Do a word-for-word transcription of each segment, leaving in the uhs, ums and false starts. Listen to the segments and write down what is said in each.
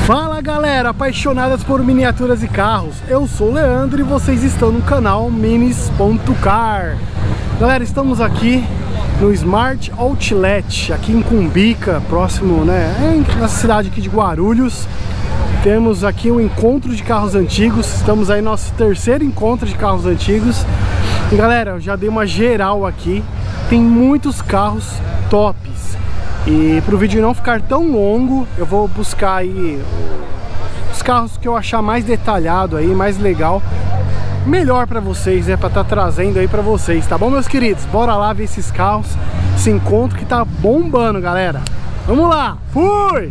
Fala galera, apaixonadas por miniaturas e carros, eu sou o Leandro e vocês estão no canal Minis ponto car. Galera, estamos aqui no Smart Outlet, aqui em Cumbica, próximo, né, na cidade aqui de Guarulhos. Temos aqui um encontro de carros antigos, estamos aí no nosso terceiro encontro de carros antigos. E galera, eu já dei uma geral aqui, tem muitos carros tops. E para o vídeo não ficar tão longo, eu vou buscar aí os carros que eu achar mais detalhado aí, mais legal, melhor para vocês, né, para estar trazendo aí para vocês, tá bom, meus queridos? Bora lá ver esses carros, esse encontro que tá bombando, galera. Vamos lá, fui!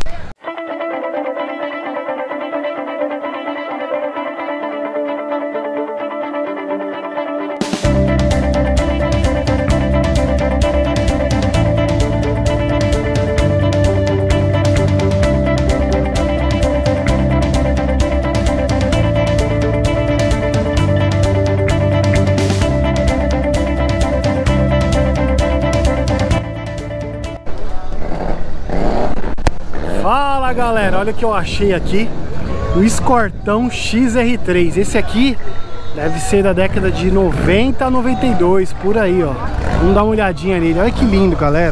Fala galera, olha o que eu achei aqui, o Escortão X R três. Esse aqui deve ser da década de noventa a noventa e dois, por aí, ó. Vamos dar uma olhadinha nele, olha que lindo, galera.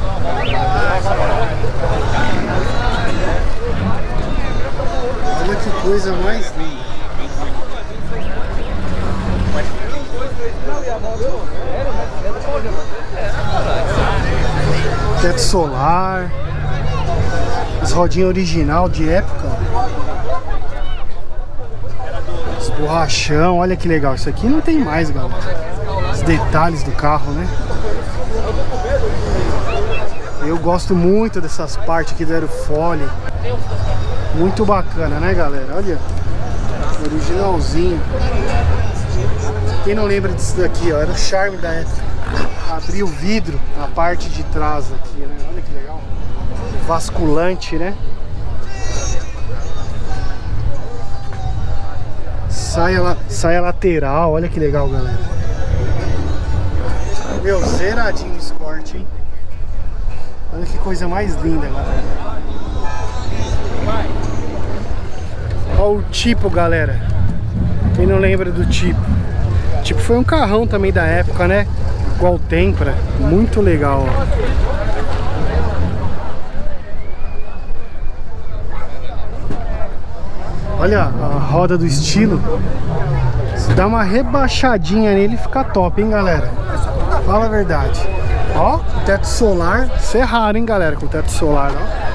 Olha que coisa mais linda. Teto solar, as rodinhas original de época, os borrachão, olha que legal. Isso aqui não tem mais, galera. Os detalhes do carro, né? Eu gosto muito dessas partes aqui do aerofólio. Muito bacana, né, galera? Olha, originalzinho. Quem não lembra disso daqui, ó, era o charme da época. Abrir o vidro na parte de trás aqui, né? Olha que legal. Vasculante, né? Saia, saia lateral, olha que legal, galera. Meu, zeradinho esse corte, hein? Olha que coisa mais linda, galera. Olha o tipo, galera. Quem não lembra do tipo? Tipo, foi um carrão também da época, né? Igual o Tempra, muito legal, ó. Olha a roda do estilo. Se dá uma rebaixadinha nele, fica top, hein, galera? Fala a verdade. Ó, teto solar. Isso é raro, hein, galera, com teto solar, ó.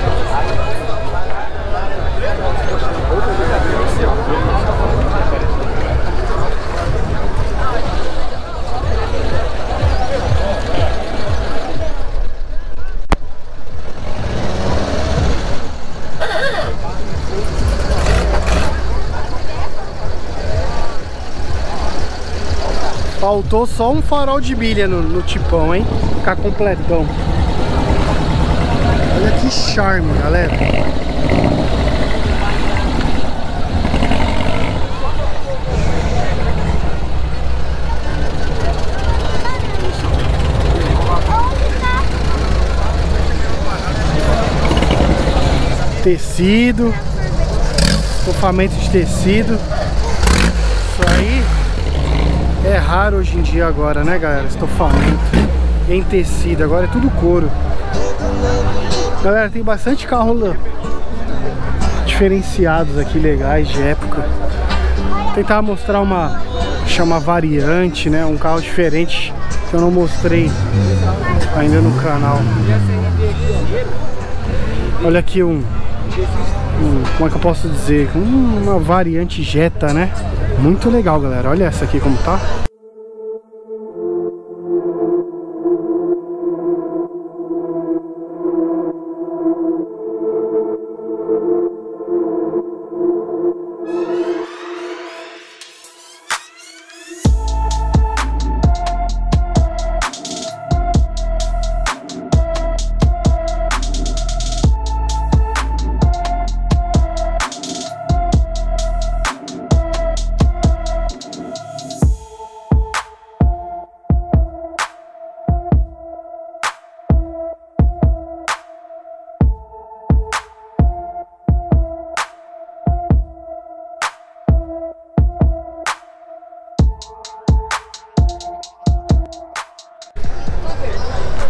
Faltou só um farol de bilha no, no tipão, hein? Ficar completão. Olha que charme, galera. Tecido. Estofamento de tecido. Isso aí é raro hoje em dia agora, né, galera? Estofamento em tecido, agora é tudo couro. Galera, tem bastante carro diferenciados aqui, legais, de época. Vou tentar mostrar uma, chama variante, né? Um carro diferente que eu não mostrei ainda no canal. Olha aqui um, um como é que eu posso dizer? Uma variante Jetta, né? Muito legal, galera. Olha essa aqui como tá.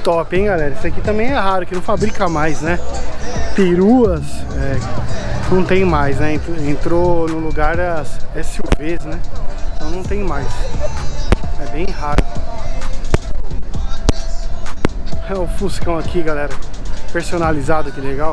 top, hein, galera? Esse aqui também é raro, que não fabrica mais, né? Peruas, é, não tem mais, né? Entrou no lugar das S U Vs, né? Então não tem mais. É bem raro. É o Fuscão aqui, galera. Personalizado, que legal.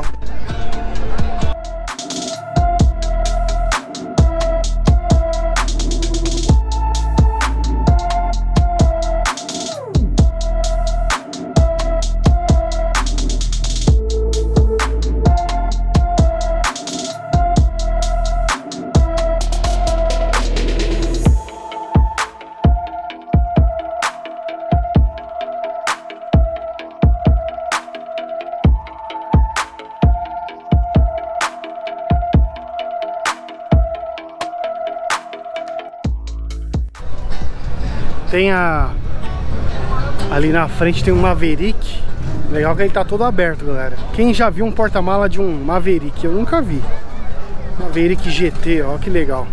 Tem a... ali na frente tem um Maverick. Legal que ele tá todo aberto, galera. Quem já viu um porta-mala de um Maverick? Eu nunca vi. Maverick G T, ó, que legal.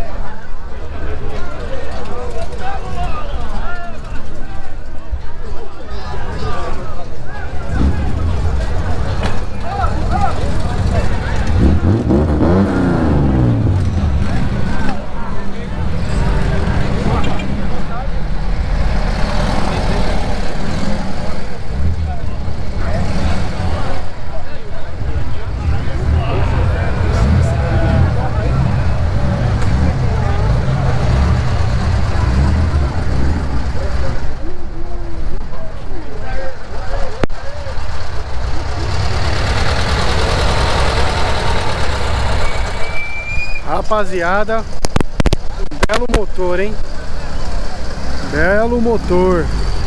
Rapaziada, um belo motor, hein? Belo motor.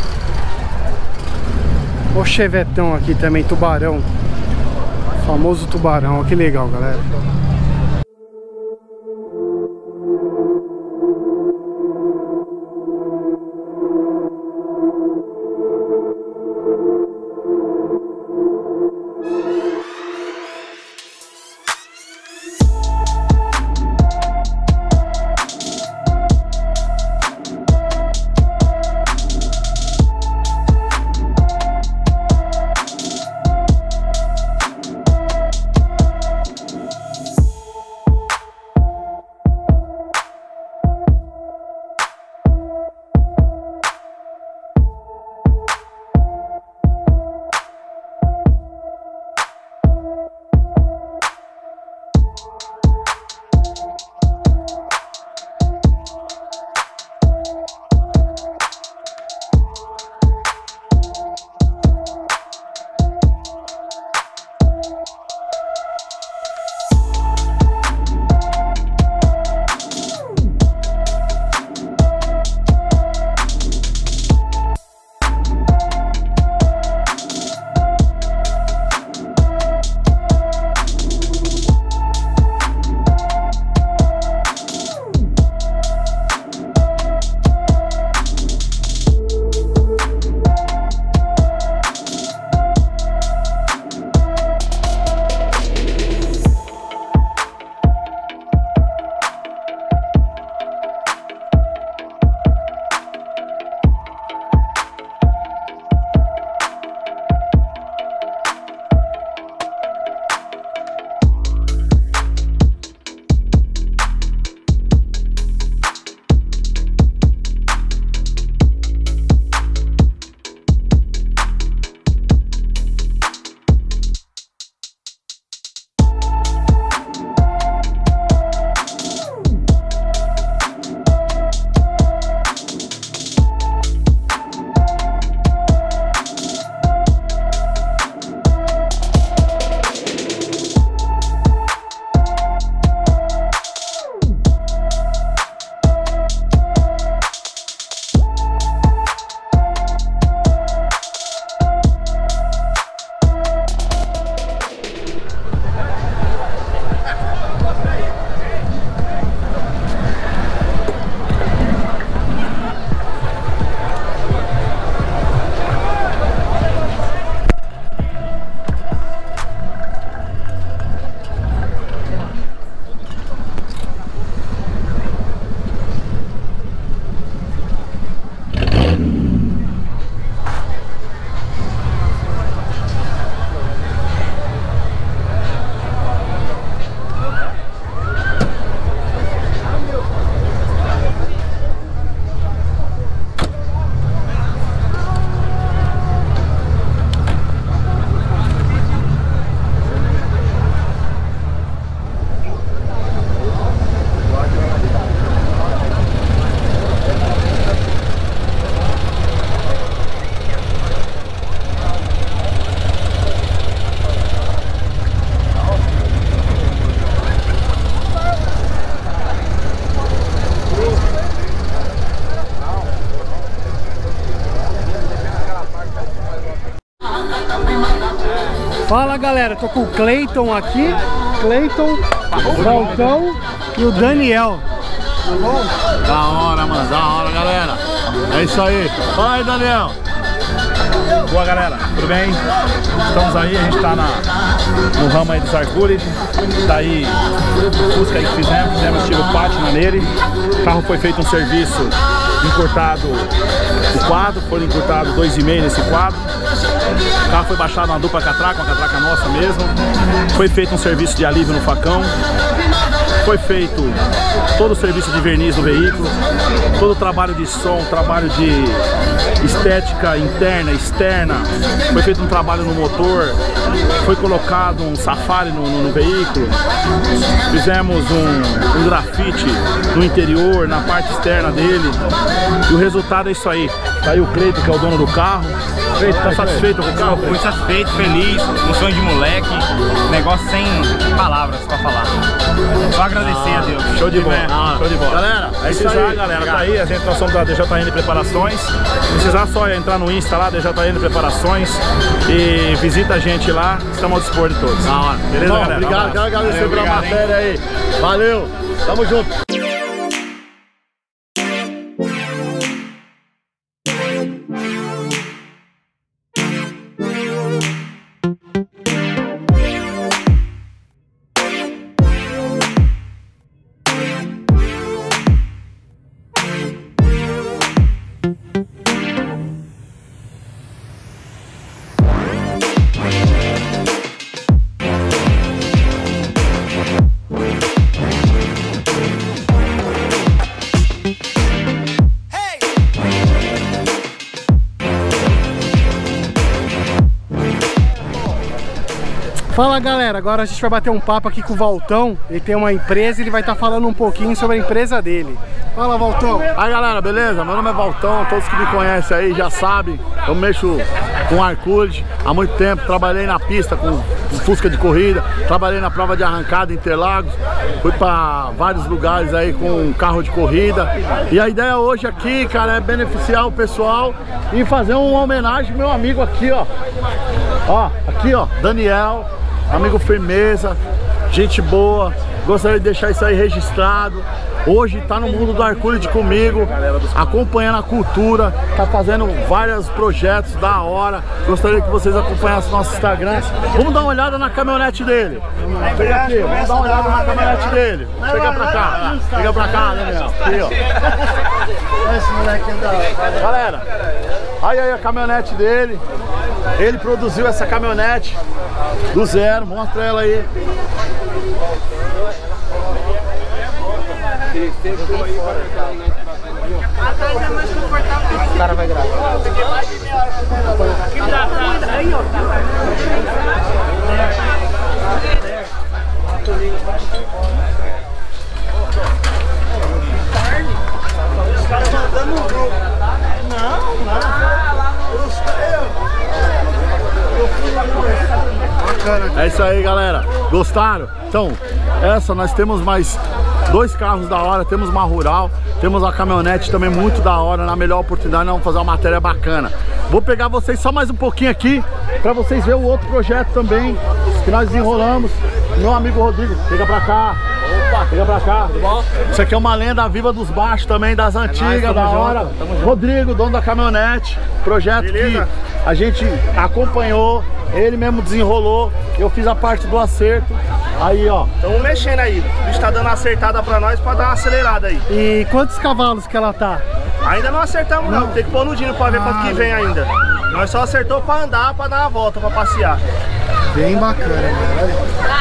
O chevetão aqui também, tubarão. Famoso tubarão, ó, que legal, galera. Fala galera, tô com o Cleiton aqui, Cleiton, o Valtão e o Daniel. Tá bom? Da hora, mano, da hora, galera. É isso aí. Fala aí, Daniel. Boa, galera, tudo bem? Estamos aí, a gente tá na, no ramo aí dos Arculid. Tá aí o Fusca aí que fizemos, fizemos estilo pátina nele. O carro foi feito um serviço encurtado o quadro, foi encurtado dois e meio nesse quadro. O carro foi baixado uma dupla catraca, uma catraca nossa mesmo. Foi feito um serviço de alívio no facão. Foi feito todo o serviço de verniz no veículo, todo o trabalho de som, trabalho de estética interna, externa. Foi feito um trabalho no motor, foi colocado um safari no, no, no veículo. Fizemos um, um grafite no interior, na parte externa dele. E o resultado é isso aí. Tá aí o Cleiton, que é o dono do carro. Cleiton, tá satisfeito com o carro? Fui satisfeito, feliz, um sonho de moleque, negócio sem palavras pra falar. Só agradecer ah, a Deus. Show de bola, ah, show de bola. Galera, é isso precisar, aí. galera, tá aí, a gente nós somos da D J N Preparações. Precisar só entrar no Insta lá, D J N Preparações, e visita a gente lá, estamos ao dispor de todos. Da hora. Beleza, Bom, galera? obrigado, quero agradecer Valeu, pela obrigado, matéria aí. Valeu, tamo junto. Fala galera, agora a gente vai bater um papo aqui com o Valtão. Ele tem uma empresa e ele vai estar falando um pouquinho sobre a empresa dele. Fala, Valtão. Aí galera, beleza? Meu nome é Valtão, todos que me conhecem aí já sabem. Eu mexo com Arculid há muito tempo, trabalhei na pista com Fusca de corrida, trabalhei na prova de arrancada em Interlagos, fui para vários lugares aí com carro de corrida. E a ideia hoje aqui, cara, é beneficiar o pessoal e fazer uma homenagem ao meu amigo aqui, ó. Ó, aqui ó, Daniel, amigo firmeza, gente boa, gostaria de deixar isso aí registrado. Hoje tá no mundo do Arculid comigo, acompanhando a cultura, tá fazendo vários projetos da hora. Gostaria que vocês acompanhassem nosso Instagram. Vamos dar uma olhada na caminhonete dele. Chega aqui, vamos dar uma olhada na caminhonete dele. Chega pra cá, chega pra cá, Daniel. Aqui, ó. Esse moleque da... Galera, aí aí a caminhonete dele. Ele produziu essa caminhonete do zero, mostra ela aí. Atrás é mais confortável. O cara vai gravar. Os caras mandando no grupo. Não, não. É isso aí, galera. Gostaram? Então, essa nós temos mais dois carros da hora, temos uma Rural, temos uma caminhonete também muito da hora, na melhor oportunidade nós vamos fazer uma matéria bacana. Vou pegar vocês só mais um pouquinho aqui, pra vocês verem o outro projeto também, que nós desenrolamos. Meu amigo Rodrigo, chega pra cá. Opa, chega pra cá. Tudo bom? Isso aqui é uma lenda viva dos baixos também, das antigas, é nóis, da hora. Rodrigo, dono da caminhonete, projeto Beleza. Que a gente acompanhou, ele mesmo desenrolou, eu fiz a parte do acerto. Aí, ó. Estamos mexendo aí. O bicho tá dando uma acertada pra nós pra dar uma acelerada aí. E quantos cavalos que ela tá? Ainda não acertamos não, não. Tem que pôr no dino pra ver ah, quanto que vem ainda. Nós só acertou pra andar, pra dar uma volta, pra passear. Bem bacana, né?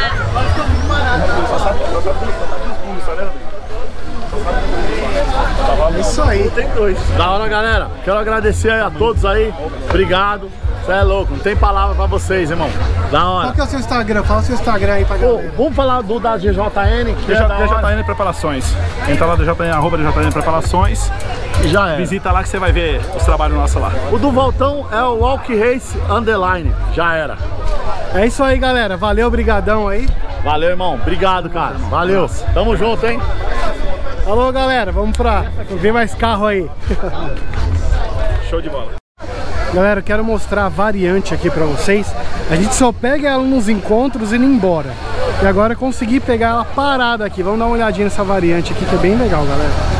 Isso aí. Tem dois. Da hora, galera. Quero agradecer a todos aí. Obrigado. Você é louco, não tem palavra pra vocês, irmão. Da hora. Qual que é o seu Instagram? Fala o seu Instagram aí pra galera. Oh, vamos falar do da D J N, que D J N Preparações. Entra lá, D J N, arroba D J N Preparações. E já é. Visita lá que você vai ver os trabalhos nossos lá. O do Valtão é o Walk Race Underline. Já era. É isso aí, galera. Valeu, brigadão aí. Valeu, irmão. Obrigado, cara. Valeu. Tamo junto, hein? Falou, galera. Vamos pra ver mais carro aí. Show de bola. Galera, eu quero mostrar a variante aqui pra vocês. A gente só pega ela nos encontros e indo embora. E agora eu consegui pegar ela parada aqui. Vamos dar uma olhadinha nessa variante aqui, que é bem legal, galera.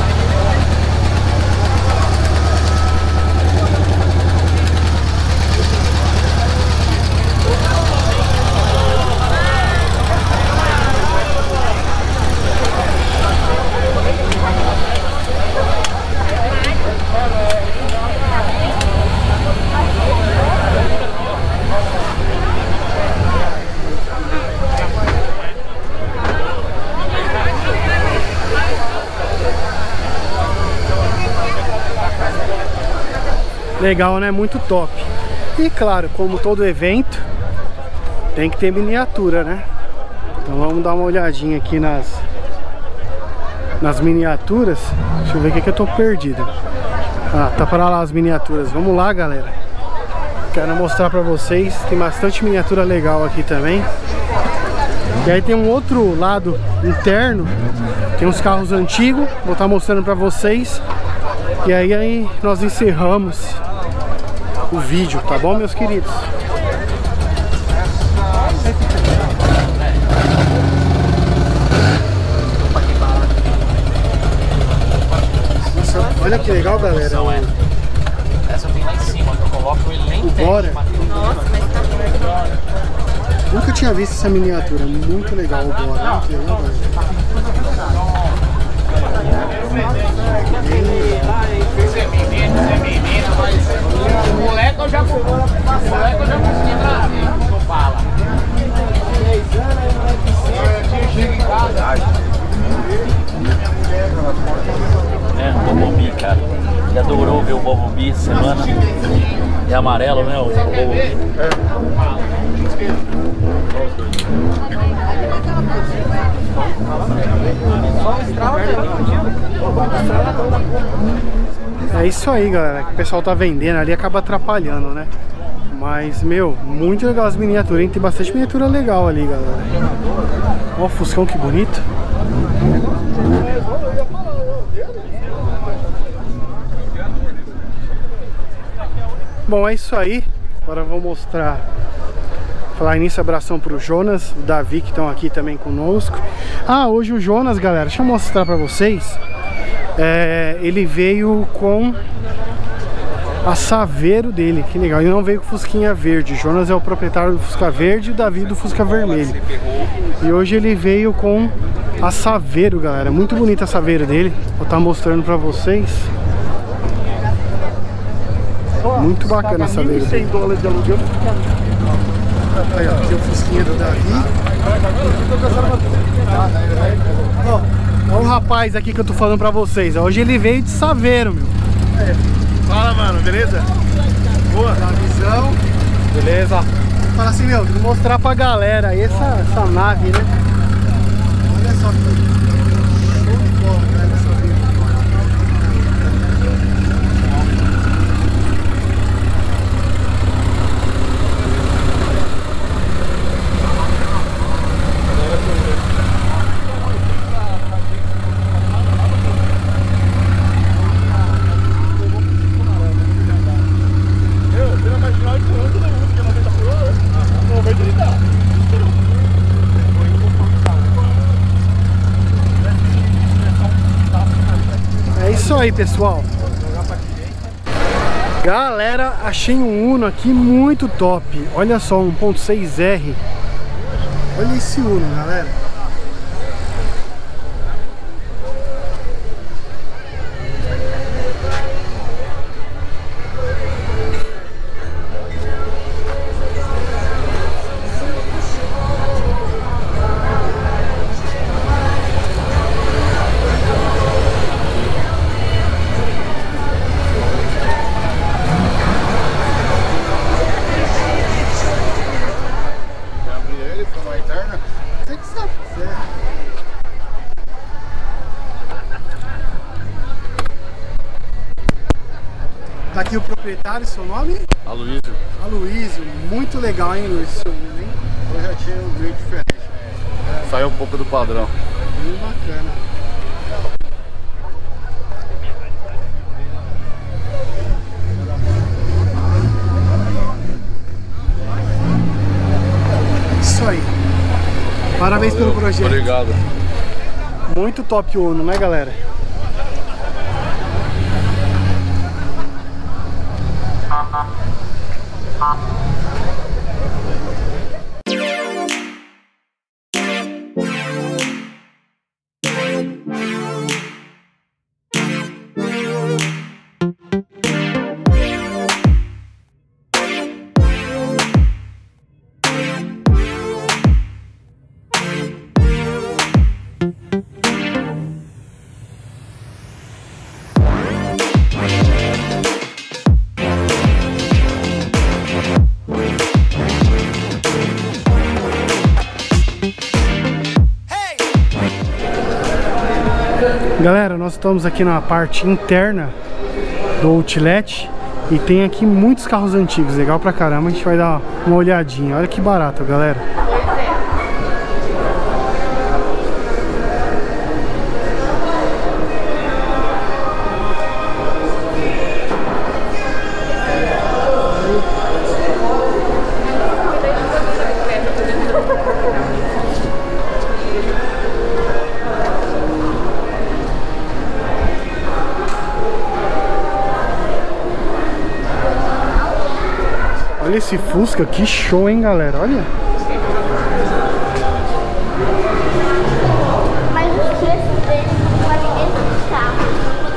Legal, né? Muito top. E claro, como todo evento, tem que ter miniatura, né? Então vamos dar uma olhadinha aqui nas nas miniaturas. Deixa eu ver o que, que eu tô perdido. Ah, tá para lá as miniaturas. Vamos lá, galera. Quero mostrar pra vocês. Tem bastante miniatura legal aqui também. E aí tem um outro lado interno. Tem uns carros antigos. Vou estar mostrando pra vocês. E aí, aí nós encerramos o vídeo, tá bom, meus queridos? Nossa, olha que legal, galera. Essa tem lá em cima, que eu coloco ele nem tem. Bora. Nossa, mas tá muito. Nunca tinha visto essa miniatura, muito legal o Bora. Muito legal, galera. Moleque eu já moleque eu já consegui trazer, não fala. Chega em casa. É, Bumblebee, cara. Ele adorou ver o Bumblebee essa semana. É amarelo, né? O Bumblebee. É isso aí, galera, que o pessoal tá vendendo ali, acaba atrapalhando, né? Mas, meu, muito legal as miniaturas, hein? Tem bastante miniatura legal ali, galera. Ó o Fuscão, que bonito. Bom, é isso aí. Agora eu vou mostrar. Falar nisso, abração pro Jonas, o Davi, que estão aqui também conosco. Ah, hoje o Jonas, galera, deixa eu mostrar pra vocês. É, ele veio com a Saveiro dele, que legal. Ele não veio com Fusquinha verde. O Jonas é o proprietário do Fusca verde e o Davi do Fusca vermelho. E hoje ele veio com a Saveiro, galera. Muito bonita a Saveiro dele. Vou estar mostrando pra vocês. Muito bacana a Saveiro dele. dólares de aluguel. Aí, ó, aqui é o Fusquinha do Davi. Ó, olha o rapaz aqui que eu tô falando pra vocês. Hoje ele veio de Saveiro, meu. É. Fala, mano, beleza? Boa. Visão. Beleza. Fala assim, meu, vou mostrar pra galera aí essa, essa nave, né? Olha só que show de bola, né? Essa vida. É isso aí, pessoal. Galera, achei um Uno aqui muito top. Olha só, um ponto seis R. Olha esse Uno, galera. Você que sabe, Zé. Tá aqui o proprietário, seu nome? Aloysio. Aloysio, muito legal, hein, Luiz? Seu Uno, hein? Eu já tinha um meio diferente. Saiu um pouco do padrão. Bem bacana. Parabéns Valeu. pelo projeto. Obrigado. Muito top o Uno, né, galera? Galera, nós estamos aqui na parte interna do Outlet e tem aqui muitos carros antigos, legal pra caramba. A gente vai dar uma olhadinha, olha que barato, galera. Olha esse Fusca, que show, hein, galera, olha. Mas os preços deles não valem esses carros.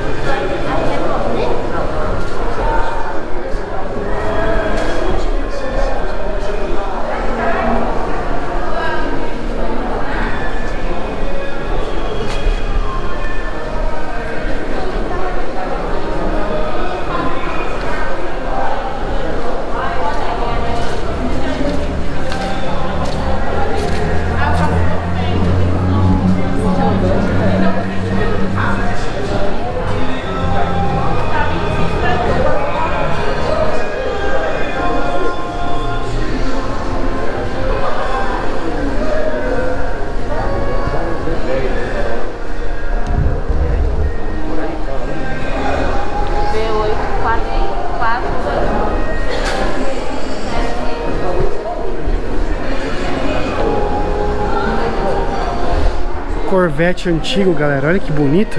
Corvette antigo, galera, olha que bonito.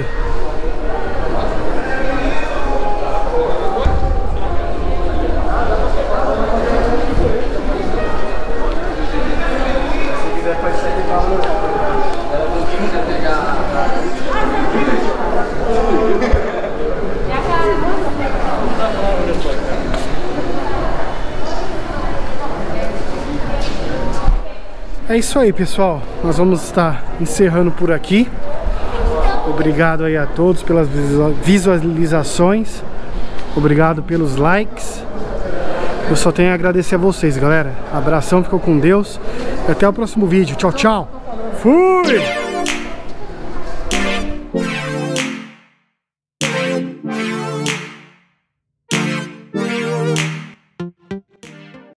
É isso aí, pessoal, nós vamos estar encerrando por aqui. Obrigado aí a todos pelas visualizações, obrigado pelos likes. Eu só tenho a agradecer a vocês, galera. Abração, ficou com Deus e até o próximo vídeo. Tchau, tchau. Fui!